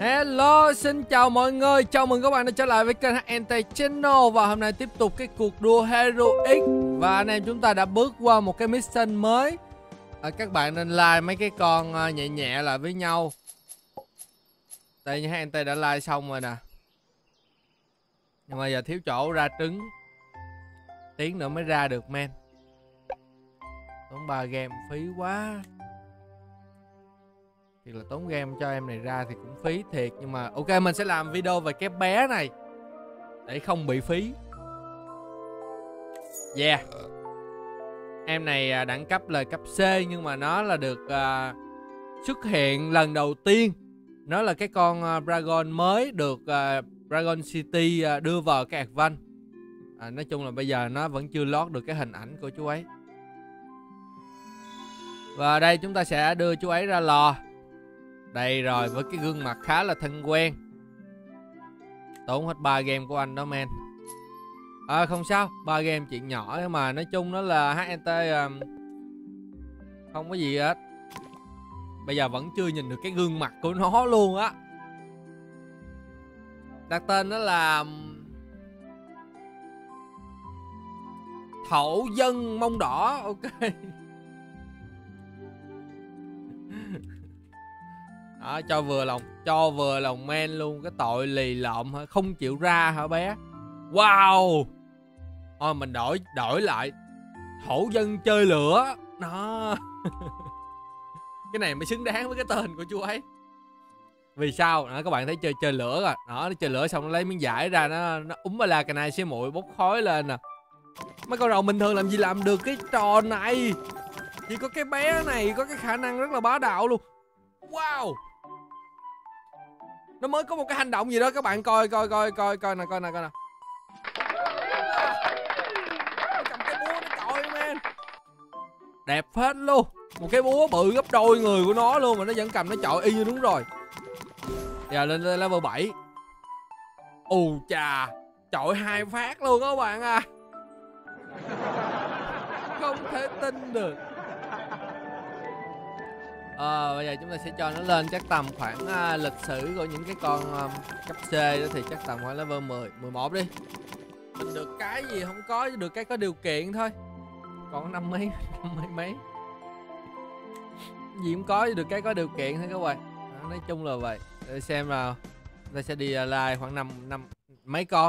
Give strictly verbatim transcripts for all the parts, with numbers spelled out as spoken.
Hello, xin chào mọi người, chào mừng các bạn đã trở lại với kênh hát en tê Channel. Và hôm nay tiếp tục cái cuộc đua Heroic. Và anh em chúng ta đã bước qua một cái mission mới. à, Các bạn nên like mấy cái con uh, nhẹ nhẹ lại với nhau. Đây như hát en tê đã like xong rồi nè. Nhưng mà giờ thiếu chỗ ra trứng. Tiếng nữa mới ra được men. Tốn ba game phí quá. Thì là tốn game cho em này ra thì cũng phí thiệt. Nhưng mà ok, mình sẽ làm video về cái bé này để không bị phí. Yeah. Em này đẳng cấp là cấp C, nhưng mà nó là được uh, xuất hiện lần đầu tiên. Nó là cái con uh, Dragon mới được uh, Dragon City uh, đưa vào cái Advance. à, Nói chung là bây giờ nó vẫn chưa lót được cái hình ảnh của chú ấy. Và đây chúng ta sẽ đưa chú ấy ra lò. Đây rồi, với cái gương mặt khá là thân quen. Tốn hết ba game của anh đó men. À không sao, ba game chuyện nhỏ. Mà nói chung nó là hát en tê um, không có gì hết. Bây giờ vẫn chưa nhìn được cái gương mặt của nó luôn á. Đặt tên nó là Thổ Dân Mông Đỏ. Ok. Đó, cho vừa lòng, cho vừa lòng men luôn. Cái tội lì lợm hả, không chịu ra hả bé. Wow. Thôi mình đổi đổi lại Thổ Dân Chơi Lửa. Đó. Cái này mới xứng đáng với cái tên của chú ấy. Vì sao? Đó, các bạn thấy chơi chơi lửa rồi. Đó, nó chơi lửa xong nó lấy miếng vải ra, nó nó úm ba la cà nai xế muội bốc khói lên nè. Mấy con rồng bình thường làm gì làm được cái trò này. Chỉ có cái bé này có cái khả năng rất là bá đạo luôn. Wow. Nó mới có một cái hành động gì đó, các bạn coi coi coi coi coi nè, coi nè, coi nè. Nó cầm cái búa nó chọi man. Đẹp hết luôn. Một cái búa bự gấp đôi người của nó luôn mà nó vẫn cầm nó chọi y như đúng rồi. Giờ lên level bảy. Ù chà, chọi hai phát luôn đó các bạn à. Không thể tin được. Ờ, bây giờ chúng ta sẽ cho nó lên chắc tầm khoảng uh, lịch sử của những cái con um, cấp C đó thì chắc tầm khoảng level mười, mười một đi. Mình được cái gì không có, được cái có điều kiện thôi. Còn năm mấy, năm mấy mấy. Gì cũng có, được cái có điều kiện thôi các bạn. Đó, nói chung là vậy. Để xem nào. Ta sẽ đi uh, like khoảng năm năm mấy con.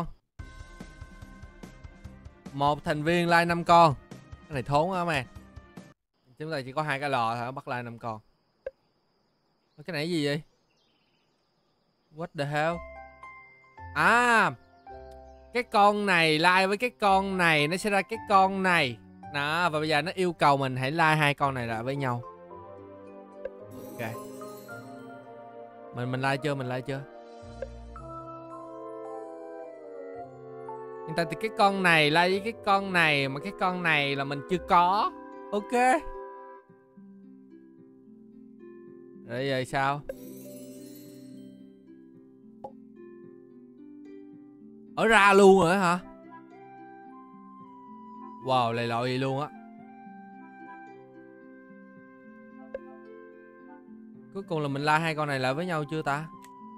Một thành viên like năm con. Cái này thốn á mà. Chúng ta chỉ có hai cái lò thôi, bắt like năm con. Cái này gì vậy? What the hell? À, cái con này like với cái con này nó sẽ ra cái con này. Đó, và bây giờ nó yêu cầu mình hãy like hai con này lại với nhau. Ok. Mình mình like chưa? Mình like chưa? Hiện tại thì cái con này like với cái con này, mà cái con này là mình chưa có. Ok. Rồi giờ sao? Ở ra luôn rồi hả? Wow, lầy lội gì luôn á. Cuối cùng là mình la hai con này lại với nhau chưa ta?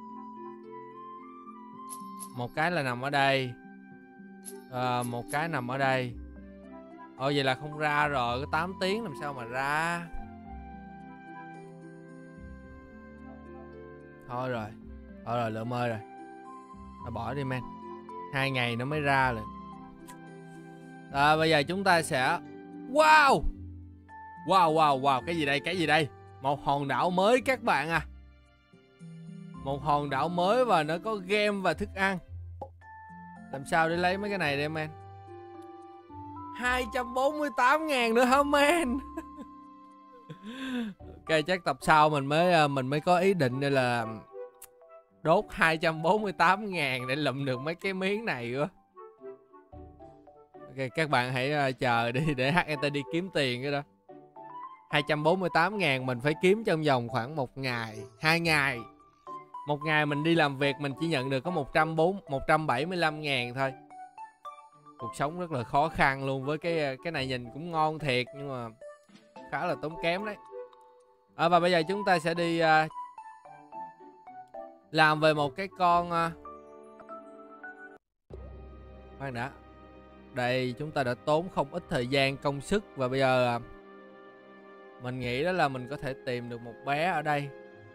Một cái là nằm ở đây, à, một cái nằm ở đây. Ồ vậy là không ra rồi. Có tám tiếng làm sao mà ra. Thôi rồi. Thôi rồi, lỡ mơ rồi. Thôi bỏ đi men. Hai ngày nó mới ra rồi. À, bây giờ chúng ta sẽ wow. Wow wow wow. Cái gì đây? Cái gì đây? Một hòn đảo mới các bạn à. Một hòn đảo mới và nó có game và thức ăn. Làm sao để lấy mấy cái này đây men? Hai trăm bốn mươi tám ngàn nữa hả men? Ok, chắc tập sau mình mới mình mới có ý định đây là đốt hai trăm bốn mươi tám ngàn để lụm được mấy cái miếng này quá. Ok, các bạn hãy uh, chờ đi để hát en tê đi kiếm tiền cái đó. Hai trăm bốn mươi tám ngàn mình phải kiếm trong vòng khoảng một ngày, hai ngày. Một ngày mình đi làm việc mình chỉ nhận được có một trăm bốn mươi, một trăm bảy mươi lăm ngàn thôi. Cuộc sống rất là khó khăn luôn. Với cái cái này nhìn cũng ngon thiệt nhưng mà khá là tốn kém đấy. À, và bây giờ chúng ta sẽ đi uh, làm về một cái con uh... khoan đã. Đây, chúng ta đã tốn không ít thời gian công sức. Và bây giờ uh... mình nghĩ đó là mình có thể tìm được một bé ở đây.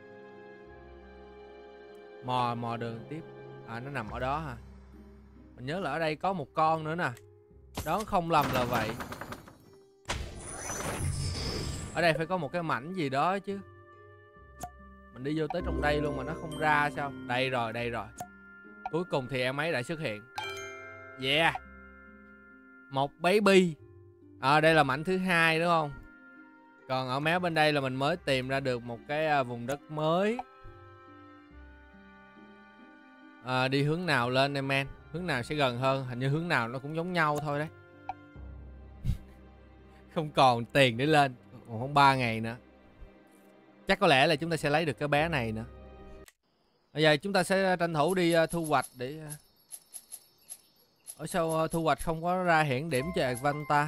Mò mò đường tiếp. À, nó nằm ở đó hả? Mình nhớ là ở đây có một con nữa nè. Đó, không lầm là vậy. Ở đây phải có một cái mảnh gì đó chứ. Mình đi vô tới trong đây luôn mà nó không ra sao? Đây rồi, đây rồi. Cuối cùng thì em ấy đã xuất hiện. Yeah. Một baby. À, đây là mảnh thứ hai đúng không? Còn ở mé bên đây là mình mới tìm ra được một cái vùng đất mới. À, đi hướng nào lên em men? Hướng nào sẽ gần hơn? Hình như hướng nào nó cũng giống nhau thôi đấy. Không còn tiền để lên. Còn không ba ngày nữa. Chắc có lẽ là chúng ta sẽ lấy được cái bé này nữa. Bây giờ chúng ta sẽ tranh thủ đi uh, thu hoạch để... Uh... Ở sao uh, thu hoạch không có ra hiển điểm cho Advanta?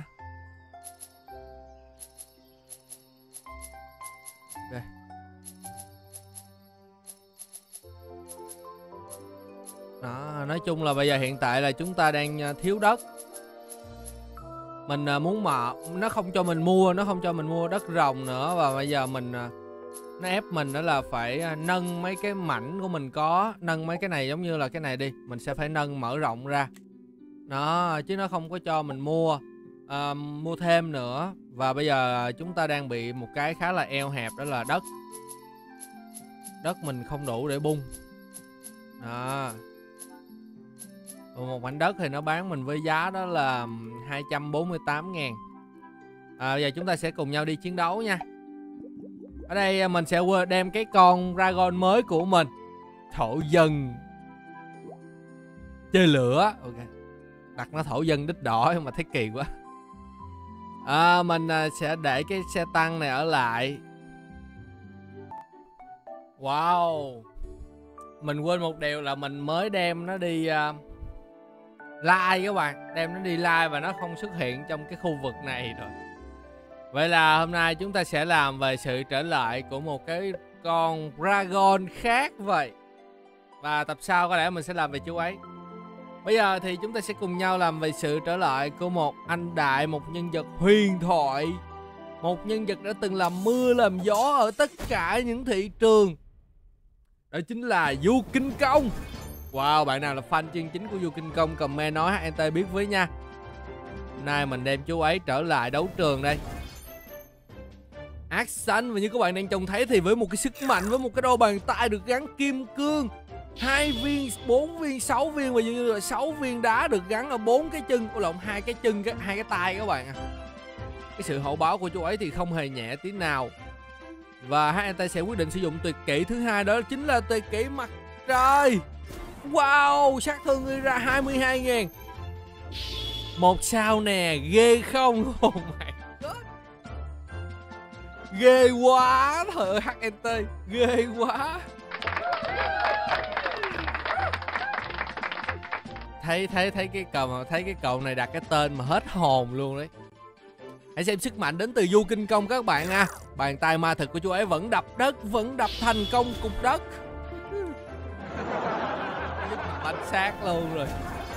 Đây. Đó, nói chung là bây giờ hiện tại là chúng ta đang uh, thiếu đất. Mình uh, muốn mà nó không cho mình mua, nó không cho mình mua đất rồng nữa. Và bây giờ mình... Uh, nó ép mình đó là phải nâng mấy cái mảnh của mình có. Nâng mấy cái này giống như là cái này đi. Mình sẽ phải nâng mở rộng ra. Đó, chứ nó không có cho mình mua à, mua thêm nữa. Và bây giờ chúng ta đang bị một cái khá là eo hẹp. Đó là đất. Đất mình không đủ để bung. Đó. Một mảnh đất thì nó bán mình với giá đó là hai trăm bốn mươi tám ngàn. À, bây giờ chúng ta sẽ cùng nhau đi chiến đấu nha. Ở đây mình sẽ đem cái con dragon mới của mình. Thổ dân chơi lửa. Ok. Đặt nó thổ dân đít đỏ mà thấy kỳ quá. À, mình sẽ để cái xe tăng này ở lại. Wow. Mình quên một điều là mình mới đem nó đi uh, live các bạn. Đem nó đi live và nó không xuất hiện trong cái khu vực này rồi. Vậy là hôm nay chúng ta sẽ làm về sự trở lại của một cái con dragon khác vậy. Và tập sau có lẽ mình sẽ làm về chú ấy. Bây giờ thì chúng ta sẽ cùng nhau làm về sự trở lại của một anh đại, một nhân vật huyền thoại. Một nhân vật đã từng làm mưa làm gió ở tất cả những thị trường. Đó chính là Du Kinh Công. Wow, bạn nào là fan chân chính của Du Kinh Công comment nói hát en tê biết với nha. Hôm nay mình đem chú ấy trở lại đấu trường đây. Ác xanh, và như các bạn đang trông thấy thì với một cái sức mạnh, với một cái đôi bàn tay được gắn kim cương, hai viên, bốn viên, sáu viên và như là sáu viên đá được gắn ở bốn cái chân, của lộn hai cái chân, cái hai cái tay các bạn à. Cái sự hậu báo của chú ấy thì không hề nhẹ tí nào. Và hát en tê sẽ quyết định sử dụng tuyệt kỹ thứ hai, đó chính là tuyệt kỹ mặt trời. Wow, sát thương gây ra hai mươi hai ngàn. Một sao nè, ghê không? Oh my god. Ghê quá, trời ơi hát en tê, ghê quá. Thấy thấy thấy cái cậu mà thấy cái cậu này đặt cái tên mà hết hồn luôn đấy. Hãy xem sức mạnh đến từ Du Kinh Công các bạn nha. À. Bàn tay ma thực của chú ấy vẫn đập đất, vẫn đập thành công cục đất. Bánh xác luôn rồi.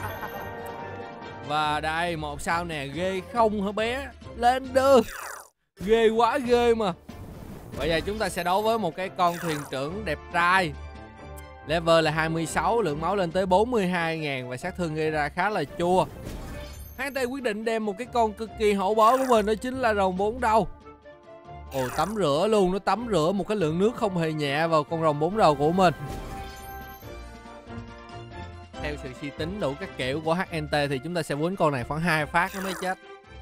Và đây một sao nè, ghê không hả bé? Lên đường. Ghê quá ghê mà. Bây giờ chúng ta sẽ đấu với một cái con thuyền trưởng đẹp trai. Level là hai mươi sáu, lượng máu lên tới bốn mươi hai ngàn và sát thương gây ra khá là chua. Hắn tay quyết định đem một cái con cực kỳ hậu bối của mình, đó chính là rồng bốn đầu. Ồ, tắm rửa luôn, nó tắm rửa một cái lượng nước không hề nhẹ vào con rồng bốn đầu của mình. Theo sự suy tính đủ các kiểu của hát en tê thì chúng ta sẽ quýnh con này khoảng hai phát nó mới chết.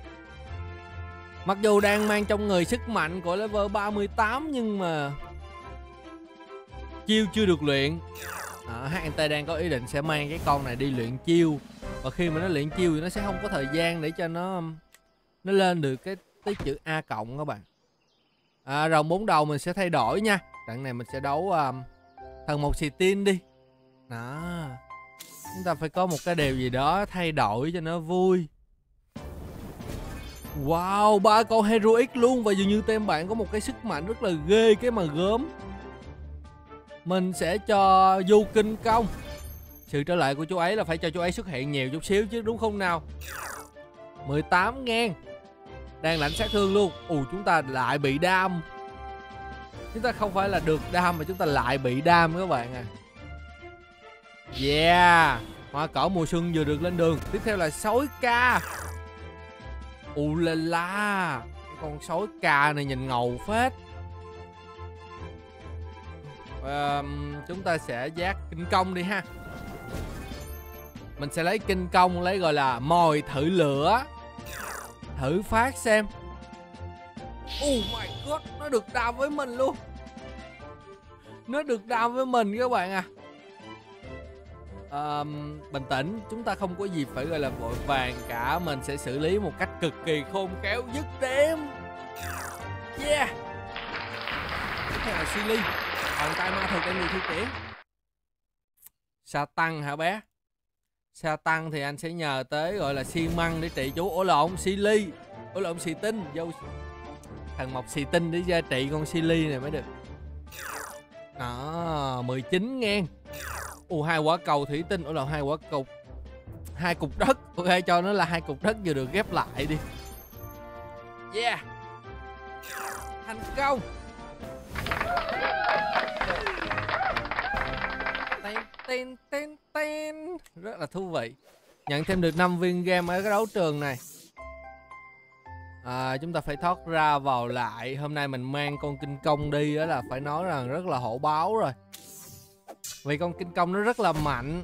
Mặc dù đang mang trong người sức mạnh của level ba mươi tám nhưng mà chiêu chưa được luyện. À, hát en tê đang có ý định sẽ mang cái con này đi luyện chiêu. Và khi mà nó luyện chiêu thì nó sẽ không có thời gian để cho nó nó lên được cái tới chữ A cộng các bạn. À, rồng bốn đầu mình sẽ thay đổi nha. Trận này mình sẽ đấu um, thần một xì tin đi. Đó. Chúng ta phải có một cái điều gì đó thay đổi cho nó vui. Wow, ba con Heroic luôn. Và dường như tem bạn có một cái sức mạnh rất là ghê cái mà gớm. Mình sẽ cho Du Kinh Công. Sự trở lại của chú ấy là phải cho chú ấy xuất hiện nhiều chút xíu chứ, đúng không nào? mười tám ngàn. Đang lãnh sát thương luôn. Ù, chúng ta lại bị đam. Chúng ta không phải là được đam mà chúng ta lại bị đam các bạn à. Yeah. Hoa cỏ mùa xuân vừa được lên đường. Tiếp theo là sói ca. Ù la la. Cái con sói ca này nhìn ngầu phết. à, Chúng ta sẽ giác kinh công đi ha. Mình sẽ lấy kinh công, lấy gọi là mồi thử lửa. Thử phát xem. Oh my god, nó được đam với mình luôn. Nó được đam với mình các bạn à. à Bình tĩnh, chúng ta không có gì phải gọi là vội vàng cả. Mình sẽ xử lý một cách cực kỳ khôn khéo dứt điểm. Yeah. Tiếp theo là Silly. Bàn tay ma thuật đang người thi triển. Sa tăng hả bé? Sa tăng thì anh sẽ nhờ tới gọi là xi măng để trị chú. Ổ lộn, Silly. Ổ lộn, xì tinh. Vô thằng mọc xì tinh để gia trị con Silly này mới được. Đó, mười chín ngàn. Ồ, hai quả cầu thủy tinh. Ổ lộn, hai quả cầu, hai cục đất. Ok, cho nó là hai cục đất vừa được ghép lại đi. Yeah. Thành công. Tên tên tên tên. Rất là thú vị. Nhận thêm được năm viên game ở cái đấu trường này. À, chúng ta phải thoát ra vào lại. Hôm nay mình mang con kinh công đi đó là phải nói rằng rất là hổ báo rồi. Vì con kinh công nó rất là mạnh.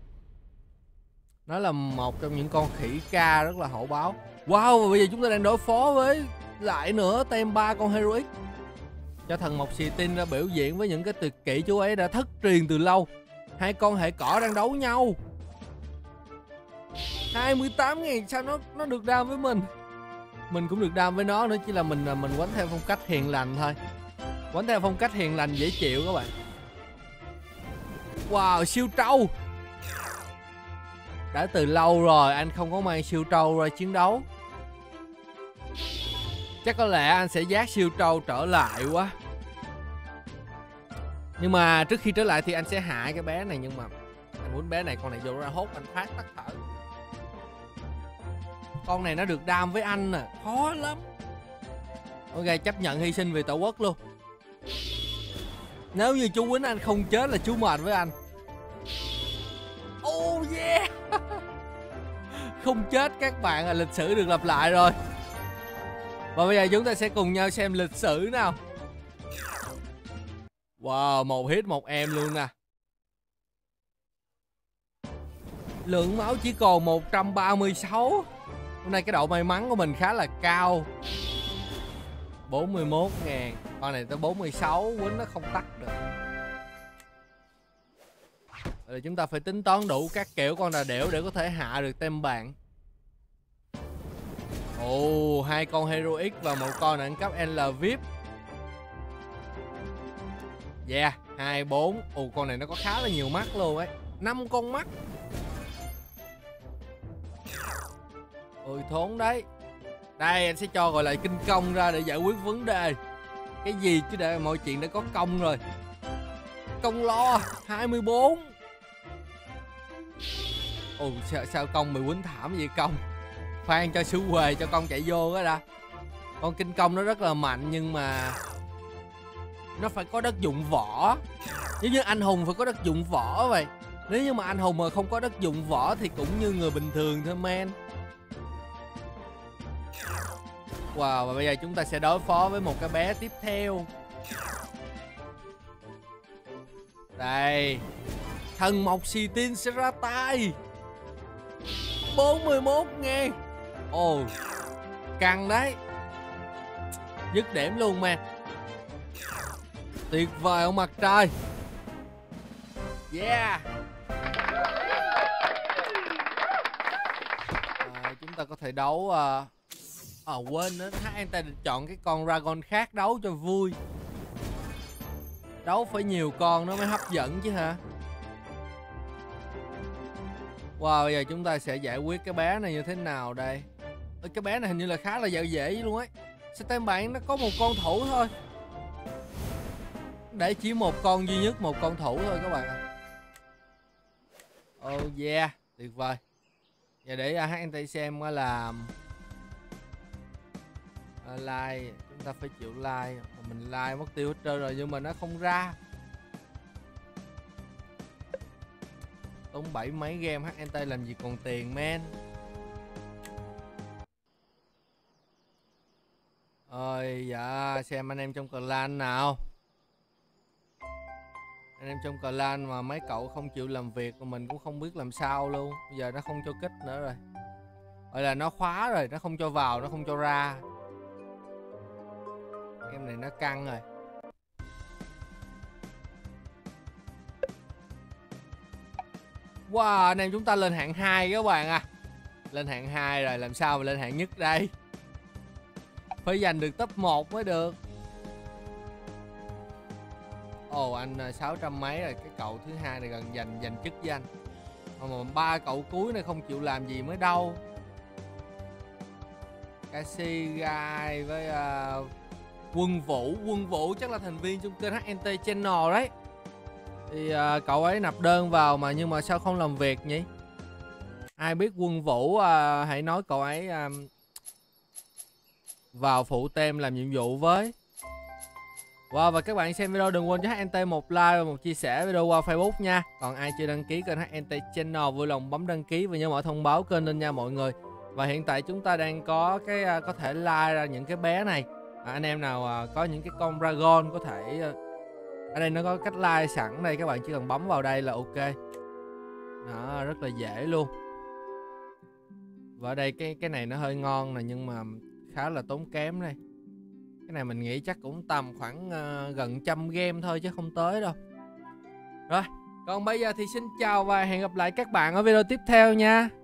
Nó là một trong những con khỉ ca rất là hổ báo. Wow, và bây giờ chúng ta đang đối phó với lại nữa tem ba con Heroic. Cho thần mộc xì tin ra biểu diễn với những cái tuyệt kỹ chú ấy đã thất truyền từ lâu. Hai con hệ cỏ đang đấu nhau. hai mươi tám ngàn, sao nó nó được đam với mình. Mình cũng được đam với nó nữa, chỉ là mình mình quánh theo phong cách hiền lành thôi. Quánh theo phong cách hiền lành dễ chịu các bạn. Wow, siêu trâu. Đã từ lâu rồi anh không có mang siêu trâu ra chiến đấu. Chắc có lẽ anh sẽ giác siêu trâu trở lại quá. Nhưng mà trước khi trở lại thì anh sẽ hại cái bé này. Nhưng mà anh muốn bé này, con này vô ra hốt anh phát tắt thở. Con này nó được đam với anh nè, khó lắm. Ok, chấp nhận hy sinh vì tổ quốc luôn. Nếu như chú Quýnh anh không chết là chú mệt với anh. Oh yeah. Không chết các bạn, là lịch sử được lặp lại rồi. Và bây giờ chúng ta sẽ cùng nhau xem lịch sử nào. Wow, một hit một em luôn nè. Lượng máu chỉ còn một trăm ba mươi sáu. Hôm nay cái độ may mắn của mình khá là cao. bốn mươi mốt ngàn. Con này tới bốn mươi sáu, Quýnh nó không tắt được. Rồi chúng ta phải tính toán đủ các kiểu con đà đểu để có thể hạ được tem bạn. Ồ, hai con Heroic và một con đẳng cấp L vê i pê. Yeah, hai, bốn. Ồ, con này nó có khá là nhiều mắt luôn ấy. năm con mắt. Ôi thốn đấy. Đây anh sẽ cho gọi là kinh công ra để giải quyết vấn đề. Cái gì chứ để mọi chuyện đã có công rồi. Công lo hai mươi bốn. Ồ sao, sao công mày quýnh thảm vậy công. Khoan cho sư huề cho con chạy vô đó đã. Con kinh công nó rất là mạnh nhưng mà nó phải có đất dụng võ. Giống như anh hùng phải có đất dụng võ vậy. Nếu như mà anh hùng mà không có đất dụng võ thì cũng như người bình thường thôi man. Wow, và bây giờ chúng ta sẽ đối phó với một cái bé tiếp theo. Đây, thần mộc xì tin sẽ ra tay. bốn mươi mốt ngàn. Ồ, căng đấy. Dứt điểm luôn man. Tuyệt vời ông mặt trời. Yeah. À, chúng ta có thể đấu uh... Ờ à, quên nữa, anh ta định chọn cái con dragon khác đấu cho vui. Đấu phải nhiều con nó mới hấp dẫn chứ hả. Wow, bây giờ chúng ta sẽ giải quyết cái bé này như thế nào đây. Ê, cái bé này hình như là khá là dễ dễ luôn ấy. Sao tem bạn nó có một con thủ thôi. để chỉ một con duy nhất, một con thủ thôi các bạn ạ. Oh yeah, tuyệt vời. Giờ để hát en tê xem là uh, like, chúng ta phải chịu like. Mình like mất tiêu hết trơn rồi nhưng mà nó không ra. Tốn bảy mấy game hát en tê làm gì còn tiền men. Ơi dạ, xem anh em trong clan nào. Anh em trong clan mà mấy cậu không chịu làm việc mà mình cũng không biết làm sao luôn. Bây giờ nó không cho kích nữa rồi. Gọi là nó khóa rồi, nó không cho vào, nó không cho ra. Game này nó căng rồi. Wow, anh em chúng ta lên hạng hai các bạn à. Lên hạng hai rồi, làm sao mà lên hạng nhất đây? Phải giành được top một mới được. Ồ, oh, anh sáu trăm mấy rồi, cái cậu thứ hai này gần giành giành chức với anh. Mà ba cậu cuối này không chịu làm gì mới đâu. Cassie Guy với uh, Quân Vũ, Quân Vũ chắc là thành viên trong kênh hát en tê Channel đấy. Thì uh, cậu ấy nạp đơn vào mà nhưng mà sao không làm việc nhỉ? Ai biết Quân Vũ uh, hãy nói cậu ấy uh, vào phụ tem làm nhiệm vụ với. Wow, và các bạn xem video đừng quên cho hát en tê một like và một chia sẻ video qua Facebook nha. Còn ai chưa đăng ký kênh hát en tê Channel vui lòng bấm đăng ký và nhớ mở thông báo kênh lên nha mọi người. Và hiện tại chúng ta đang có cái có thể like ra những cái bé này. À, anh em nào à, có những cái con dragon có thể ở đây nó có cách like sẵn đây, các bạn chỉ cần bấm vào đây là ok. Đó, rất là dễ luôn. Và ở đây cái cái này nó hơi ngon nè nhưng mà khá là tốn kém đây. Cái này mình nghĩ chắc cũng tầm khoảng uh, gần trăm game thôi chứ không tới đâu. Rồi, còn bây giờ thì xin chào và hẹn gặp lại các bạn ở video tiếp theo nha.